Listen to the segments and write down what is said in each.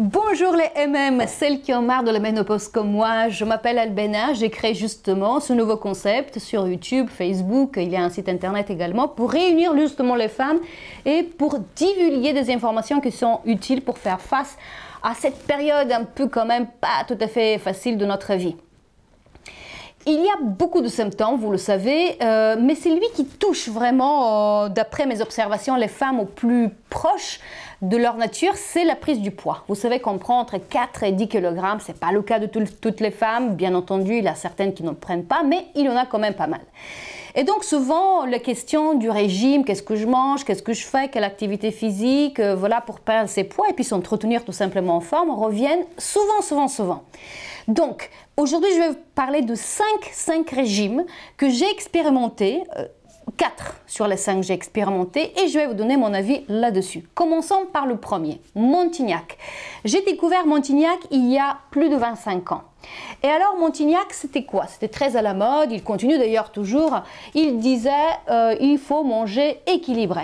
Bonjour les MM, celles qui ont marre de la ménopause comme moi, je m'appelle Albena, j'ai créé justement ce nouveau concept sur YouTube, Facebook, il y a un site internet également pour réunir justement les femmes et pour divulguer des informations qui sont utiles pour faire face à cette période un peu quand même pas tout à fait facile de notre vie. Il y a beaucoup de symptômes, vous le savez, mais c'est lui qui touche vraiment, d'après mes observations, les femmes au plus proches de leur nature, c'est la prise du poids. Vous savez qu'on prend entre 4 et 10 kg, ce n'est pas le cas de toutes les femmes, bien entendu, il y a certaines qui n'en prennent pas, mais il y en a quand même pas mal. Et donc souvent, la question du régime, qu'est-ce que je mange, qu'est-ce que je fais, quelle activité physique, voilà, pour perdre ses poids et puis s'entretenir tout simplement en forme, reviennent souvent. Donc, aujourd'hui, je vais vous parler de 5 régimes que j'ai expérimentés, 4 sur les 5 que j'ai expérimentés, et je vais vous donner mon avis là-dessus. Commençons par le premier, Montignac. J'ai découvert Montignac il y a plus de 25 ans. Et alors, Montignac, c'était quoi? C'était très à la mode, il continue d'ailleurs toujours. Il disait il faut manger équilibré.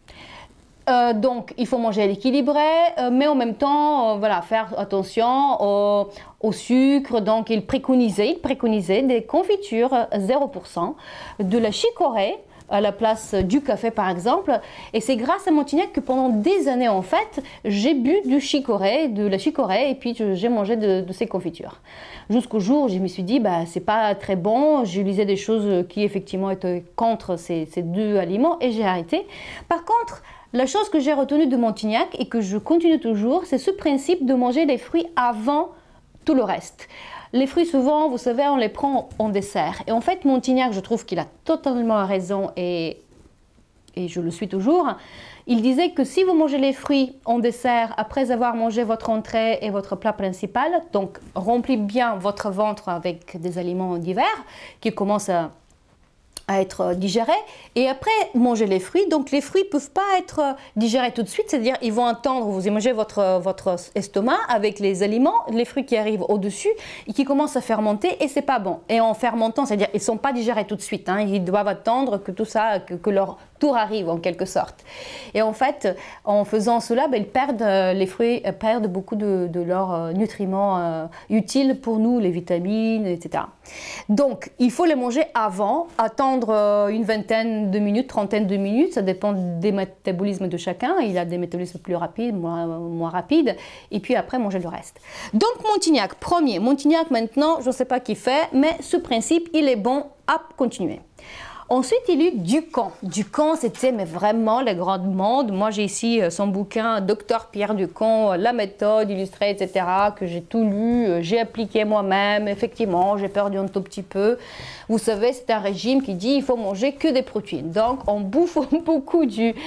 Donc, il faut manger à l'équilibré, mais en même temps, voilà, faire attention au sucre. Donc, il préconisait des confitures 0%, de la chicorée à la place du café par exemple. Et c'est grâce à Montignac que pendant des années en fait, j'ai bu de la chicorée et puis j'ai mangé de ces confitures. Jusqu'au jour où je me suis dit, bah, c'est pas très bon, je lisais des choses qui effectivement étaient contre ces deux aliments et j'ai arrêté. Par contre, la chose que j'ai retenue de Montignac et que je continue toujours, c'est ce principe de manger les fruits avant tout le reste. Les fruits, souvent, vous savez, on les prend en dessert. Et en fait, Montignac, je trouve qu'il a totalement raison et je le suis toujours. Il disait que si vous mangez les fruits en dessert après avoir mangé votre entrée et votre plat principal, donc remplis bien votre ventre avec des aliments divers qui commencent à être digérés, et après manger les fruits. Donc les fruits ne peuvent pas être digérés tout de suite, c'est-à-dire ils vont attendre, vous mangez votre estomac avec les aliments, les fruits qui arrivent au-dessus et qui commencent à fermenter et c'est pas bon. Et en fermentant, c'est-à-dire ils ne sont pas digérés tout de suite, hein, ils doivent attendre que tout ça, que leur tour arrive en quelque sorte. Et en fait, en faisant cela, ben, les fruits perdent beaucoup de leurs nutriments utiles pour nous, les vitamines, etc. Donc, il faut les manger avant, attendre une vingtaine de minutes, trentaine de minutes, ça dépend des métabolismes de chacun. Il y a des métabolismes plus rapides, moins rapides, et puis après manger le reste. Donc, Montignac, premier. Montignac, maintenant, je ne sais pas qui fait, mais ce principe, il est bon à continuer. Ensuite, il y a eu Ducamp. Ducamp, c'était mais vraiment la grande mode. Moi, j'ai ici son bouquin Dr Pierre Ducamp, la méthode illustrée, etc., que j'ai tout lu, j'ai appliqué moi-même. Effectivement, j'ai perdu un tout petit peu. Vous savez, c'est un régime qui dit il faut manger que des protéines. Donc, on bouffe beaucoup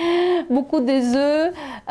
des œufs,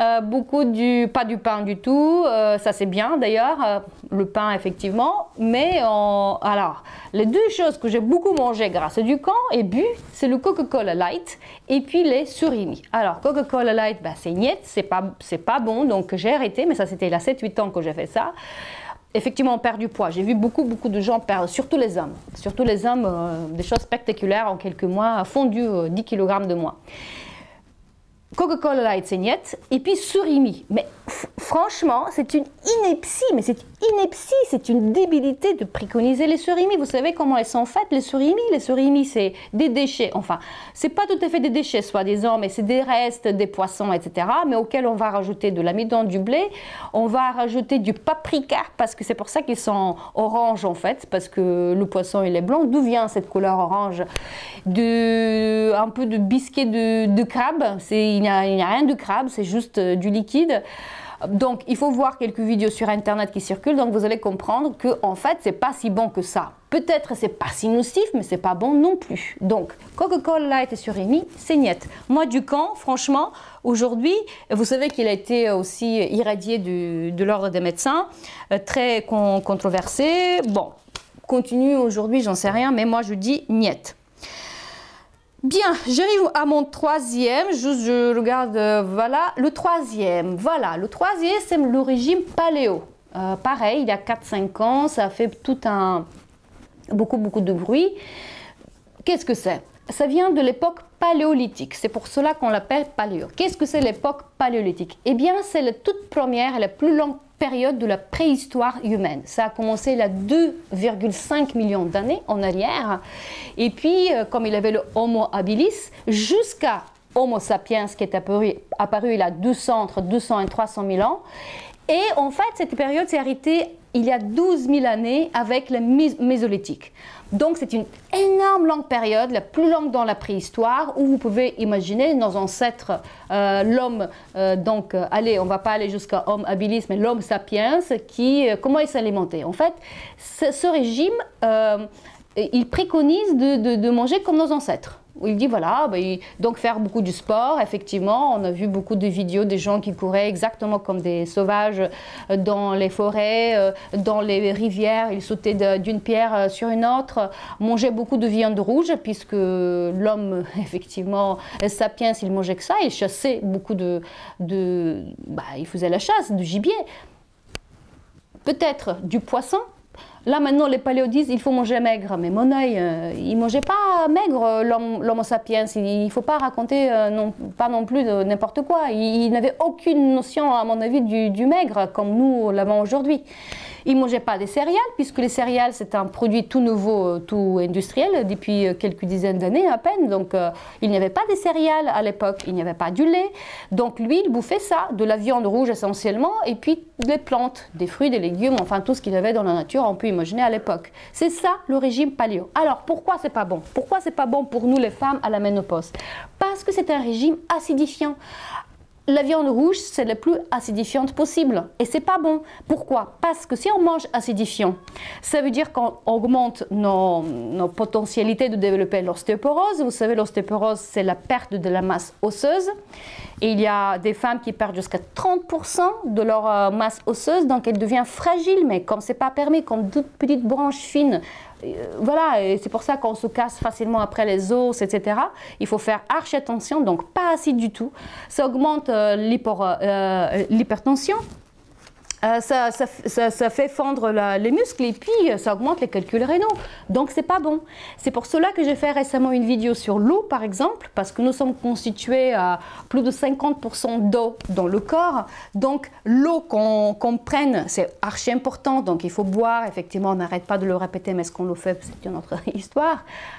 pas du pain du tout. Ça, c'est bien d'ailleurs, le pain, effectivement. Mais alors, les deux choses que j'ai beaucoup mangées grâce à Ducamp et bu, c'est le Coca-Cola Light et puis les surimi. Alors, Coca-Cola Light, bah, c'est niet, c'est pas bon, donc j'ai arrêté, mais ça c'était il y a 7-8 ans que j'ai fait ça. Effectivement, on perd du poids. J'ai vu beaucoup de gens perdre, surtout les hommes, des choses spectaculaires en quelques mois, fondu 10 kg de moins. Coca-Cola Light, c'est niet, et puis surimi. Mais franchement, c'est une ineptie, c'est une débilité de préconiser les surimi. Vous savez comment elles sont faites, les surimi? Les surimi, c'est des déchets, enfin, c'est pas tout à fait des déchets, soi-disant, mais c'est des restes des poissons, etc., mais auxquels on va rajouter de l'amidon, du blé, on va rajouter du paprika, parce que c'est pour ça qu'ils sont orange, en fait, parce que le poisson, il est blanc. D'où vient cette couleur orange? Un peu de biscuit de crabe, il n'y a rien de crabe, c'est juste du liquide. Donc, il faut voir quelques vidéos sur Internet qui circulent, donc vous allez comprendre que en fait, c'est pas si bon que ça. Peut-être c'est pas si nocif, mais c'est pas bon non plus. Donc, Coca-Cola Light et surimi, c'est niet. Moi, Ducamp, franchement, aujourd'hui, vous savez qu'il a été aussi irradié de l'ordre des médecins, très controversé. Bon, continue aujourd'hui, j'en sais rien, mais moi, je dis niet. Bien, j'arrive à mon troisième, je regarde, voilà, le troisième, c'est le régime paléo. Pareil, il y a 4-5 ans, ça a fait beaucoup de bruit. Qu'est-ce que c'est? Ça vient de l'époque paléolithique, c'est pour cela qu'on l'appelle paléo. Qu'est-ce que c'est l'époque paléolithique? Eh bien, c'est la toute première et la plus longue période de la préhistoire humaine. Ça a commencé il y a 2,5 millions d'années en arrière. Et puis, comme il avait le Homo habilis, jusqu'à Homo sapiens qui est apparu il y a entre 200 et 300 000 ans. Et en fait, cette période s'est arrêtée il y a 12 000 années avec le Mésolithique. Donc c'est une énorme longue période, la plus longue dans la préhistoire, où vous pouvez imaginer nos ancêtres, l'homme, allez, on ne va pas aller jusqu'à Homo habilis, mais l'homme sapiens, comment il s'alimentait. En fait, ce régime, il préconise de manger comme nos ancêtres. Il dit voilà, donc faire beaucoup du sport, effectivement, on a vu beaucoup de vidéos des gens qui couraient exactement comme des sauvages dans les forêts, dans les rivières, ils sautaient d'une pierre sur une autre, mangeaient beaucoup de viande rouge, puisque l'homme, effectivement, sapiens, il mangeait que ça, il chassait beaucoup il faisait la chasse, du gibier, peut-être du poisson. Là, maintenant, les paléos disent il faut manger maigre. Mais mon œil, il ne mangeait pas maigre, l'homo sapiens. Il ne faut pas raconter pas non plus n'importe quoi. Il n'avait aucune notion, à mon avis, du maigre, comme nous l'avons aujourd'hui. Il ne mangeait pas des céréales, puisque les céréales, c'est un produit tout nouveau, tout industriel, depuis quelques dizaines d'années à peine. Donc, il n'y avait pas des céréales à l'époque, il n'y avait pas du lait. Donc, lui, il bouffait ça, de la viande rouge essentiellement, et puis des plantes, des fruits, des légumes, enfin tout ce qu'il y avait dans la nature, on peut imaginer à l'époque. C'est ça, le régime paléo. Alors, pourquoi c'est pas bon? Pourquoi c'est pas bon pour nous, les femmes, à la ménopause? Parce que c'est un régime acidifiant. La viande rouge, c'est la plus acidifiante possible. Et c'est pas bon. Pourquoi? Parce que si on mange acidifiant, ça veut dire qu'on augmente nos potentialités de développer l'ostéoporose. Vous savez, l'ostéoporose, c'est la perte de la masse osseuse. Et il y a des femmes qui perdent jusqu'à 30% de leur masse osseuse, donc elle devient fragile. Mais comme c'est pas permis, comme toutes petites branches fines, voilà, et c'est pour ça qu'on se casse facilement après les os, etc. Il faut faire archi attention, donc pas assez du tout. Ça augmente l'hypertension. Ça fait fendre les muscles et puis ça augmente les calculs rénaux. Donc c'est pas bon. C'est pour cela que j'ai fait récemment une vidéo sur l'eau par exemple, parce que nous sommes constitués à plus de 50% d'eau dans le corps. Donc l'eau qu'on prenne, c'est archi important. Donc il faut boire, effectivement on n'arrête pas de le répéter, mais ce qu'on le fait, c'est une autre histoire.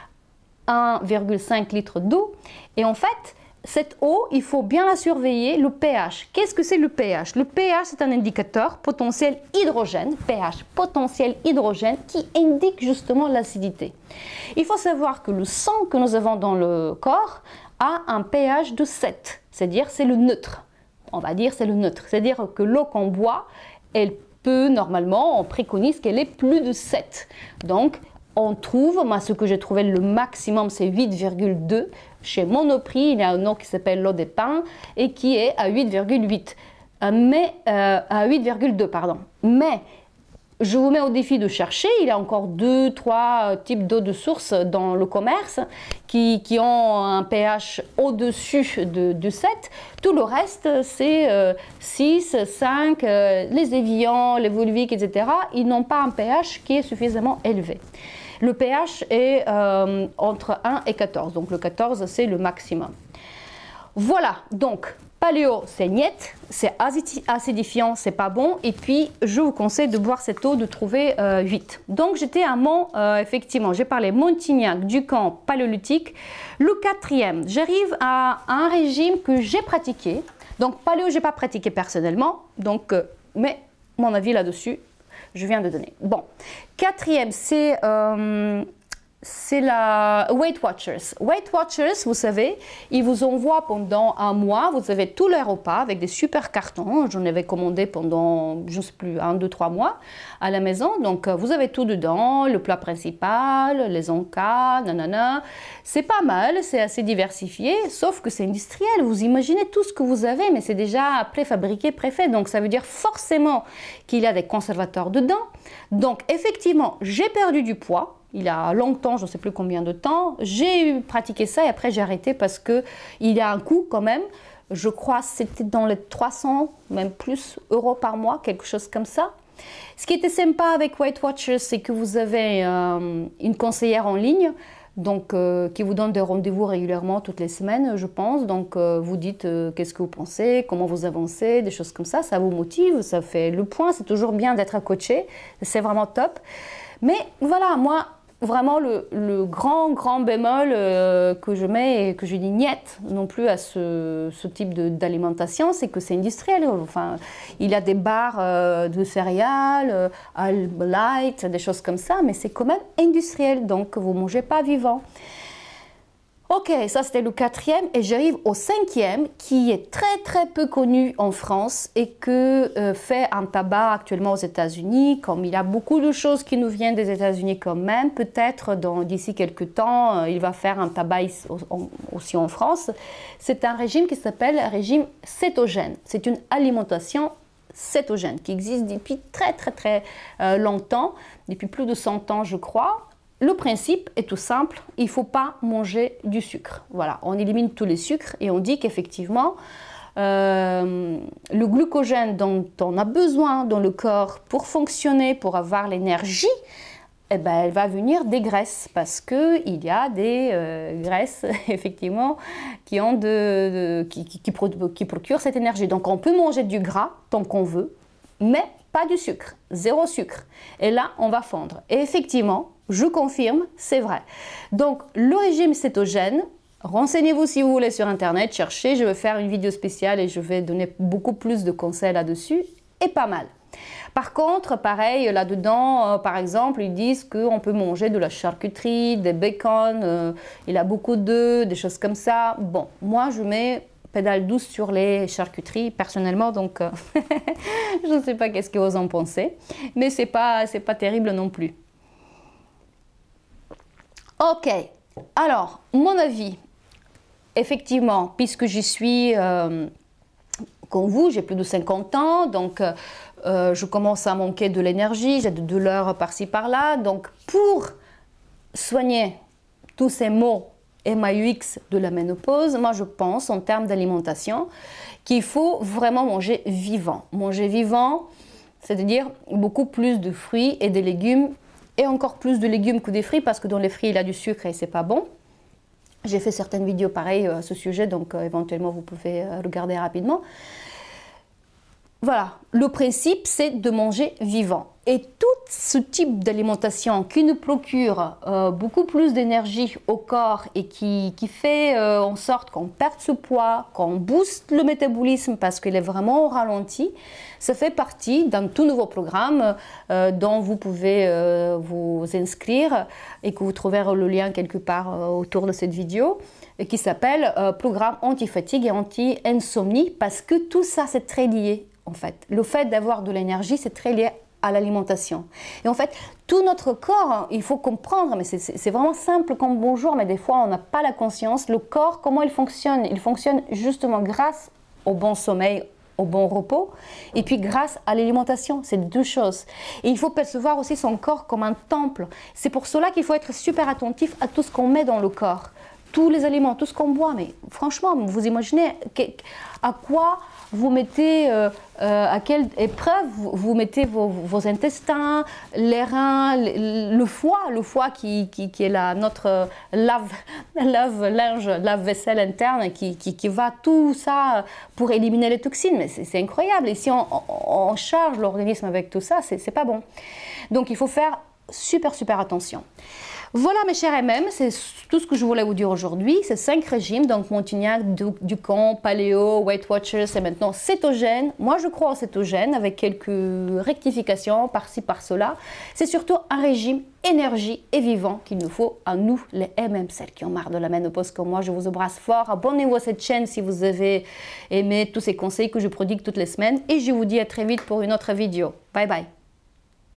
1,5 litre d'eau. Et en fait, cette eau, il faut bien la surveiller, le pH. Qu'est-ce que c'est le pH? Le pH, c'est un indicateur potentiel hydrogène, pH potentiel hydrogène, qui indique justement l'acidité. Il faut savoir que le sang que nous avons dans le corps a un pH de 7, c'est-à-dire c'est le neutre. On va dire c'est le neutre, c'est-à-dire que l'eau qu'on boit, elle peut normalement, on préconise qu'elle ait plus de 7. Donc, on trouve, moi ce que j'ai trouvé le maximum c'est 8,2. Chez Monoprix, il y a un eau qui s'appelle l'eau des pins et qui est à 8,8. À 8,2 pardon. Mais je vous mets au défi de chercher, il y a encore 2-3 types d'eau de source dans le commerce qui ont un pH au-dessus de 7. Tout le reste, c'est 6, 5, les Evian, les Volvic, etc. Ils n'ont pas un pH qui est suffisamment élevé. Le pH est entre 1 et 14, donc le 14 c'est le maximum. Voilà, donc paléo c'est niet, c'est acidifiant, c'est pas bon, et puis je vous conseille de boire cette eau, de trouver 8. Donc j'étais à effectivement, j'ai parlé Montignac, Ducamp, paléolithique. Le quatrième, j'arrive à un régime que j'ai pratiqué. Donc paléo, j'ai pas pratiqué personnellement, donc, mais mon avis là-dessus, je viens de donner. Bon, quatrième, c'est la Weight Watchers. Weight Watchers, vous savez, ils vous envoient pendant un mois, vous avez tous les repas avec des super cartons. J'en avais commandé pendant, je ne sais plus, 1, 2, 3 mois à la maison. Donc, vous avez tout dedans, le plat principal, les encas, nanana. C'est pas mal, c'est assez diversifié, sauf que c'est industriel. Vous imaginez tout ce que vous avez, mais c'est déjà préfabriqué, préfait. Donc, ça veut dire forcément qu'il y a des conservateurs dedans. Donc, effectivement, j'ai perdu du poids. Il y a longtemps, je ne sais plus combien de temps, j'ai pratiqué ça et après j'ai arrêté parce qu'il y a un coût quand même. Je crois que c'était dans les 300, même plus, euros par mois, quelque chose comme ça. Ce qui était sympa avec Weight Watchers, c'est que vous avez une conseillère en ligne donc qui vous donne des rendez-vous régulièrement toutes les semaines, je pense. Donc vous dites qu'est-ce que vous pensez, comment vous avancez, des choses comme ça vous motive, ça fait le point. C'est toujours bien d'être coaché, c'est vraiment top. Mais voilà, moi, vraiment le grand bémol que je mets et que je dis niet non plus à ce type d'alimentation, c'est que c'est industriel. Enfin, il y a des barres de céréales, light, des choses comme ça, mais c'est quand même industriel, donc vous ne mangez pas vivant. Ok, ça c'était le 4e et j'arrive au 5e qui est très peu connu en France et que fait un tabac actuellement aux États-Unis. Comme il y a beaucoup de choses qui nous viennent des États-Unis quand même, peut-être d'ici quelques temps il va faire un tabac aussi en France. C'est un régime qui s'appelle régime cétogène. C'est une alimentation cétogène qui existe depuis très longtemps, depuis plus de 100 ans je crois. Le principe est tout simple, il ne faut pas manger du sucre. Voilà, on élimine tous les sucres et on dit qu'effectivement, le glucogène dont on a besoin dans le corps pour fonctionner, pour avoir l'énergie, eh ben, elle va venir des graisses parce qu'il y a des graisses effectivement qui procurent cette énergie. Donc on peut manger du gras tant qu'on veut, mais pas du sucre, 0 sucre. Et là, on va fondre. Et effectivement, je confirme, c'est vrai. Donc, le régime cétogène, renseignez-vous si vous voulez sur Internet, cherchez, je vais faire une vidéo spéciale et je vais donner beaucoup plus de conseils là-dessus, et pas mal. Par contre, pareil, là-dedans, par exemple, ils disent qu'on peut manger de la charcuterie, des bacon, il a beaucoup d'œufs, des choses comme ça. Bon, moi, je mets pédale douce sur les charcuteries personnellement, donc je ne sais pas qu'est-ce que vous en pensez, mais c'est pas terrible non plus. Ok, alors mon avis, effectivement, puisque je suis comme vous, j'ai plus de 50 ans, donc je commence à manquer de l'énergie, j'ai des douleurs par-ci par-là, donc pour soigner tous ces maux MAUX de la ménopause, moi je pense en termes d'alimentation qu'il faut vraiment manger vivant. Manger vivant, c'est-à-dire beaucoup plus de fruits et des légumes, et encore plus de légumes que des fruits, parce que dans les fruits il y a du sucre et c'est pas bon. J'ai fait certaines vidéos pareilles à ce sujet, donc éventuellement vous pouvez regarder rapidement. Voilà, le principe c'est de manger vivant. Et tout ce type d'alimentation qui nous procure beaucoup plus d'énergie au corps et qui fait en sorte qu'on perde ce poids, qu'on booste le métabolisme parce qu'il est vraiment au ralenti, ça fait partie d'un tout nouveau programme dont vous pouvez vous inscrire et que vous trouverez le lien quelque part autour de cette vidéo, et qui s'appelle programme anti-fatigue et anti-insomnie, parce que tout ça c'est très lié en fait. Le fait d'avoir de l'énergie c'est très lié à l'alimentation. Et en fait, tout notre corps, il faut comprendre, mais c'est vraiment simple comme bonjour, mais des fois on n'a pas la conscience. Le corps, comment il fonctionne? Il fonctionne justement grâce au bon sommeil, au bon repos, et puis grâce à l'alimentation. C'est deux choses. Et il faut percevoir aussi son corps comme un temple. C'est pour cela qu'il faut être super attentif à tout ce qu'on met dans le corps. Tous les aliments, tout ce qu'on boit. Mais franchement, vous imaginez à quoi vous mettez, à quelle épreuve vous mettez vos intestins, les reins, le foie qui est notre lave-vaisselle interne qui va tout ça pour éliminer les toxines. Mais c'est incroyable. Et si on charge l'organisme avec tout ça, c'est pas bon. Donc il faut faire super attention. Voilà mes chers MM, c'est tout ce que je voulais vous dire aujourd'hui. C'est 5 régimes, donc Montignac, Ducamp, Paléo, Weight Watchers et maintenant cétogène. Moi je crois au cétogène avec quelques rectifications par-ci par-cela. C'est surtout un régime énergie et vivant qu'il nous faut à nous les MM, celles qui ont marre de la ménopause comme moi. Je vous embrasse fort. Abonnez-vous à cette chaîne si vous avez aimé tous ces conseils que je prodigue toutes les semaines. Et je vous dis à très vite pour une autre vidéo. Bye bye.